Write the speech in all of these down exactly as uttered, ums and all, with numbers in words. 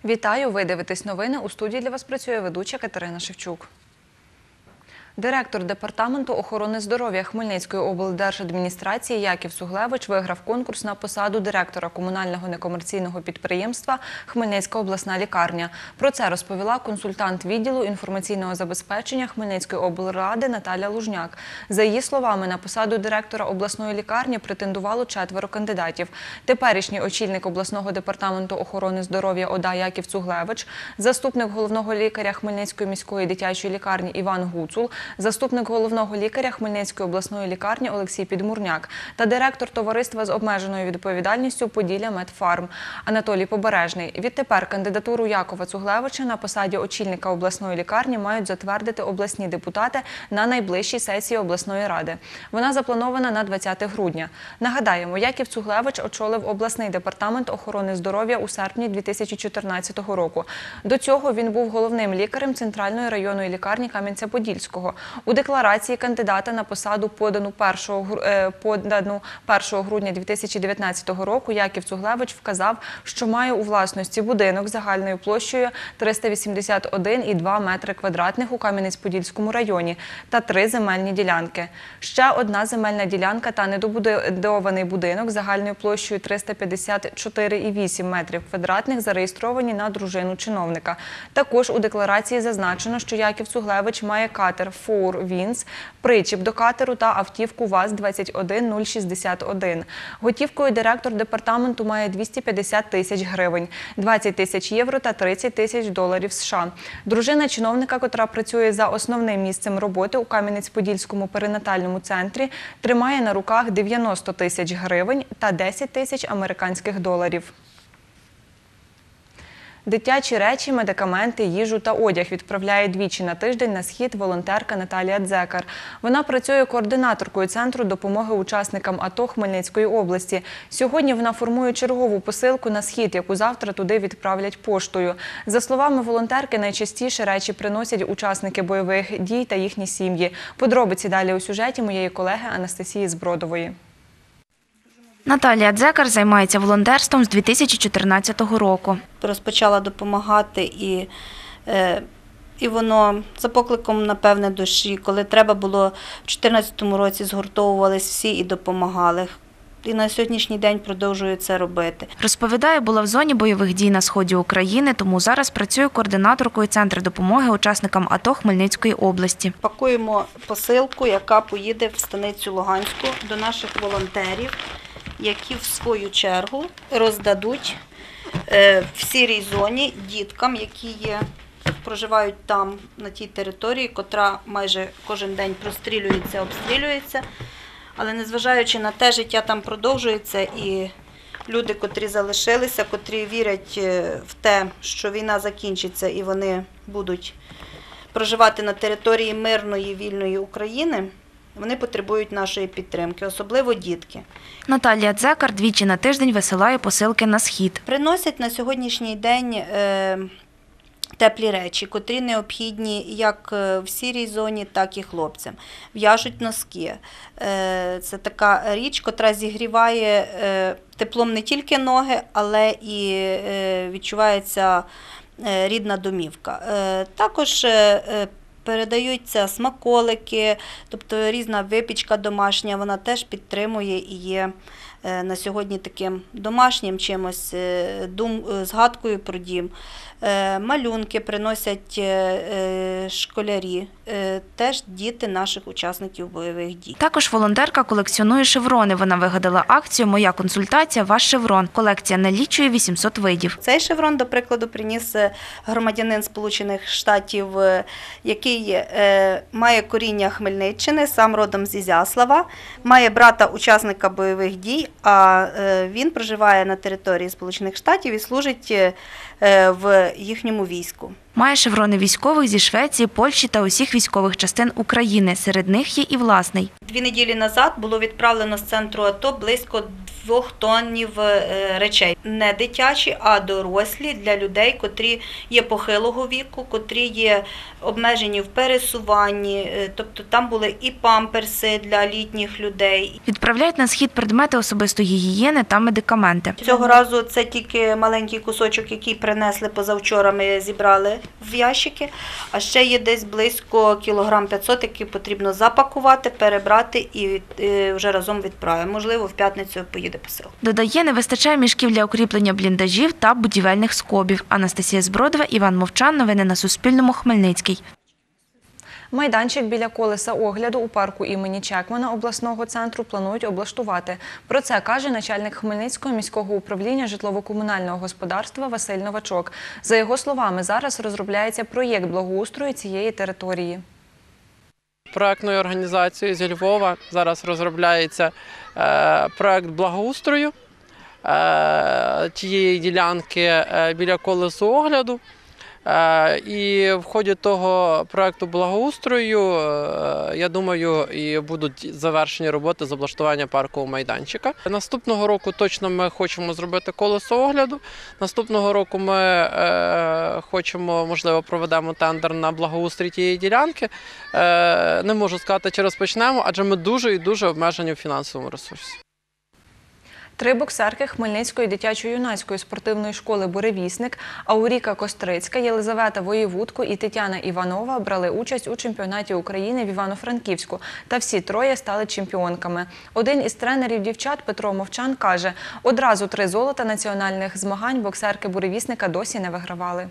Вітаю! Ви дивитесь новини. У студії для вас працює ведуча Катерина Шевчук. Директор Департаменту охорони здоров'я Хмельницької облдержадміністрації Яків Цуглевич виграв конкурс на посаду директора комунального некомерційного підприємства «Хмельницька обласна лікарня». Про це розповіла консультант відділу інформаційного забезпечення Хмельницької облради Наталя Лужняк. За її словами, на посаду директора обласної лікарні претендувало четверо кандидатів. Теперішній очільник обласного департаменту охорони здоров'я ОДА Яків Цуглевич, заступник головного лікаря Хмельницької міської дитячої лікарні Іван Гуцул, заступник головного лікаря Хмельницької обласної лікарні Олексій Підмурняк та директор товариства з обмеженою відповідальністю «Поділля Медфарм» Анатолій Побережний. Відтепер кандидатуру Якова Цуглевича на посаді очільника обласної лікарні мають затвердити обласні депутати на найближчій сесії обласної ради. Вона запланована на двадцяте грудня. Нагадаємо, Яків Цуглевич очолив обласний департамент охорони здоров'я у серпні дві тисячі чотирнадцятого року. До цього він був головним лікарем Центральної районної лікарні Кам'янця-Подільського. У декларації кандидата на посаду, подану першого грудня дві тисячі дев'ятнадцятого року, Яків Цуглевич вказав, що має у власності будинок загальною площею триста вісімдесят один цілих два метри квадратних у Кам'янець-Подільському районі та три земельні ділянки. Ще одна земельна ділянка та недобудований будинок загальною площею триста п'ятдесят чотири цілих вісім метрів квадратних зареєстровані на дружину чиновника. Також у декларації зазначено, що Яків Цуглевич має катер «Фоур Вінс», причіп до катеру та автівку ВАЗ двадцять один нуль шістдесят один. Готівкою директор департаменту має двісті п'ятдесят тисяч гривень, двадцять тисяч євро та тридцять тисяч доларів США. Дружина чиновника, котра працює за основним місцем роботи у Кам'янець-Подільському перинатальному центрі, тримає на руках дев'яносто тисяч гривень та десять тисяч американських доларів. Дитячі речі, медикаменти, їжу та одяг відправляє двічі на тиждень на Схід волонтерка Наталія Дзекар. Вона працює координаторкою Центру допомоги учасникам АТО Хмельницької області. Сьогодні вона формує чергову посилку на Схід, яку завтра туди відправлять поштою. За словами волонтерки, найчастіше речі приносять учасники бойових дій та їхні сім'ї. Подробиці далі у сюжеті моєї колеги Анастасії Збродової. Наталія Дзекар займається волонтерством з дві тисячі чотирнадцятого року. Розпочала допомагати і, і воно за покликом, напевне, душі. Коли треба було, в дві тисячі чотирнадцятому році згуртовувались всі і допомагали. І на сьогоднішній день продовжую це робити. Розповідає, була в зоні бойових дій на сході України, тому зараз працює координаторкою Центру допомоги учасникам АТО Хмельницької області. Пакуємо посилку, яка поїде в Станицю Луганську до наших волонтерів, які в свою чергу роздадуть в сірій зоні діткам, які є, проживають там, на тій території, котра майже кожен день прострілюється, обстрілюється. Але незважаючи на те, життя там продовжується, і люди, котрі залишилися, котрі вірять в те, що війна закінчиться і вони будуть проживати на території мирної, вільної України, вони потребують нашої підтримки, особливо дітки. Наталія Дзекар двічі на тиждень висилає посилки на Схід. Приносять на сьогоднішній день е, теплі речі, котрі необхідні як в сірій зоні, так і хлопцям. В'яжуть носки. Е, це така річ, котра зігріває е, теплом не тільки ноги, але і е, відчувається е, рідна домівка. Е, також е, передаються смаколики, тобто різна випічка домашня, вона теж підтримує і є на сьогодні таким домашнім чимось, дум, згадкою про дім. Малюнки приносять школярі, теж діти наших учасників бойових дій. Також волонтерка колекціонує шеврони. Вона вигадала акцію «Моя консультація. Ваш шеврон». Колекція налічує вісімсот видів. Цей шеврон, до прикладу, приніс громадянин Сполучених Штатів, який має коріння Хмельниччини, сам родом з Ізяслава, має брата учасника бойових дій, а він проживає на території Сполучених Штатів і служить в їхньому війську. Має шеврони військових зі Швеції, Польщі та усіх військових частин України. Серед них є і власний. Дві неділі назад було відправлено з центру АТО близько двох тоннів речей. Не дитячі, а дорослі для людей, котрі є похилого віку, котрі є обмежені в пересуванні. Тобто там були і памперси для літніх людей. Відправляють на схід предмети особистої гігієни та медикаменти. Цього разу це тільки маленький кусочок, який принесли позавчора, ми зібрали в ящики. А ще є десь близько кілограм п'ятсот, які потрібно запакувати, перебрати і вже разом відправимо. Можливо, в п'ятницю поїде посил. Додає, не вистачає мішків для укріплення бліндажів та будівельних скобів. Анастасія Збродова, Іван Мовчан. Новини на Суспільному. Хмельницький. Майданчик біля колеса огляду у парку імені Чекмана обласного центру планують облаштувати. Про це каже начальник Хмельницького міського управління житлово-комунального господарства Василь Новачок. За його словами, зараз розробляється проєкт благоустрою цієї території. Проектною організацією зі Львова зараз розробляється е, проект благоустрою е, тієї ділянки е, біля колесу огляду. Е, і в ході того проекту благоустрою, е, я думаю, і будуть завершені роботи з облаштування паркового майданчика. Наступного року точно ми хочемо зробити колесо огляду. Наступного року ми е, хочемо, можливо, проведемо тендер на благоустрій тієї ділянки. Е, не можу сказати, чи розпочнемо, адже ми дуже і дуже обмежені в фінансовому ресурсі. Три боксерки Хмельницької дитячо-юнацької спортивної школи «Буревісник» Ауріка Кострицька, Єлизавета Воєвудко і Тетяна Іванова брали участь у чемпіонаті України в Івано-Франківську. Та всі троє стали чемпіонками. Один із тренерів дівчат Петро Мовчан каже, одразу три золота національних змагань боксерки «Буревісника» досі не вигравали.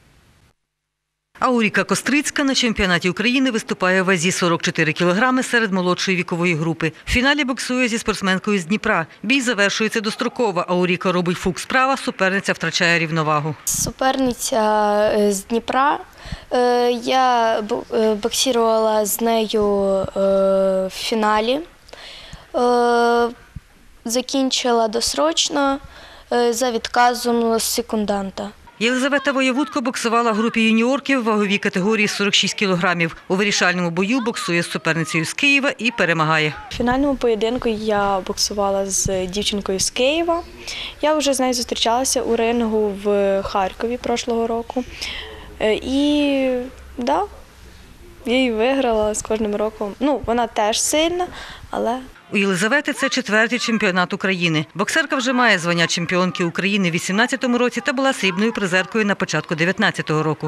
Ауріка Кострицька на чемпіонаті України виступає в вазі сорок чотири кілограми серед молодшої вікової групи. В фіналі боксує зі спортсменкою з Дніпра. Бій завершується достроково. Ауріка робить фук справа, суперниця втрачає рівновагу. Суперниця з Дніпра. Я боксувала з нею в фіналі. Закінчила досрочно за відказом секунданта. Єлизавета Воєвудко боксувала в групі юніорків в ваговій категорії сорок шість кілограмів. У вирішальному бою боксує з суперницею з Києва і перемагає. В фінальному поєдинку я боксувала з дівчинкою з Києва. Я вже з нею зустрічалася у рингу в Харкові прошлого року. І, да, я її виграла з кожним роком. Ну, вона теж сильна, але... У Єлизавети це четвертий чемпіонат України. Боксерка вже має звання чемпіонки України в вісімнадцятому році та була срібною призеркою на початку дев'ятнадцятого року.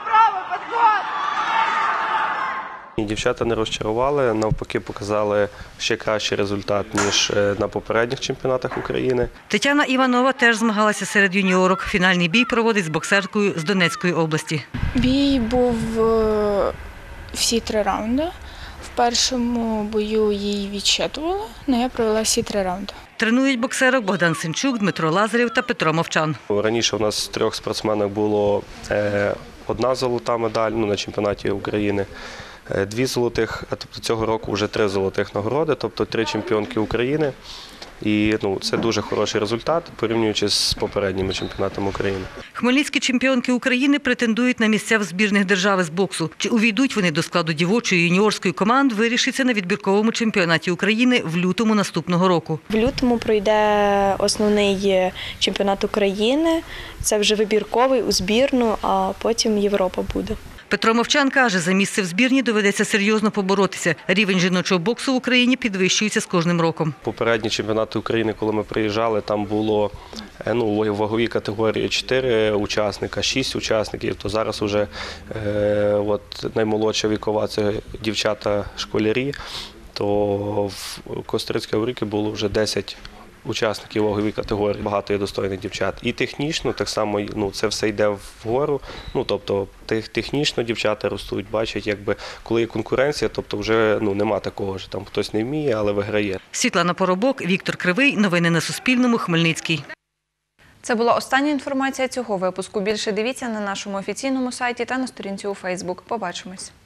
Дівчата не розчарували, навпаки показали ще кращий результат, ніж на попередніх чемпіонатах України. Тетяна Іванова теж змагалася серед юніорок. Фінальний бій проводить з боксеркою з Донецької області. Бій був всі три раунди. В першому бою її відчитували, але я провела всі три раунди. Тренують боксерок Богдан Сенчук, Дмитро Лазарєв та Петро Мовчан. Раніше у нас з трьох спортсменок було одна золота медаль ну, на чемпіонаті України, дві золотих, а тобто цього року вже три золотих нагороди, тобто три чемпіонки України. І ну, це дуже хороший результат, порівнюючи з попередніми чемпіонатами України. Хмельницькі чемпіонки України претендують на місця в збірних держави з боксу. Чи увійдуть вони до складу дівочої і юніорської команд, вирішиться на відбірковому чемпіонаті України в лютому наступного року. В лютому пройде основний чемпіонат України, це вже вибірковий у збірну, а потім Європа буде. Петро Мовчан каже, за місце в збірні доведеться серйозно поборотися. Рівень жіночого боксу в Україні підвищується з кожним роком. Попередні чемпіонати України, коли ми приїжджали, там було ну, у ваговій категорії чотири учасника, шість учасників, то зараз вже е, от, наймолодша вікова – це дівчата-школярі, то в Кострицькій Ауріки було вже десять учасників вагової категорії, багато є достойних дівчат. І технічно так само ну, це все йде вгору, ну, тобто технічно дівчата ростуть, бачать, якби, коли є конкуренція, тобто вже ну, нема такого, що там хтось не вміє, але виграє. Світлана Поробок, Віктор Кривий. Новини на Суспільному. Хмельницький. Це була остання інформація цього випуску. Більше дивіться на нашому офіційному сайті та на сторінці у Фейсбук. Побачимось.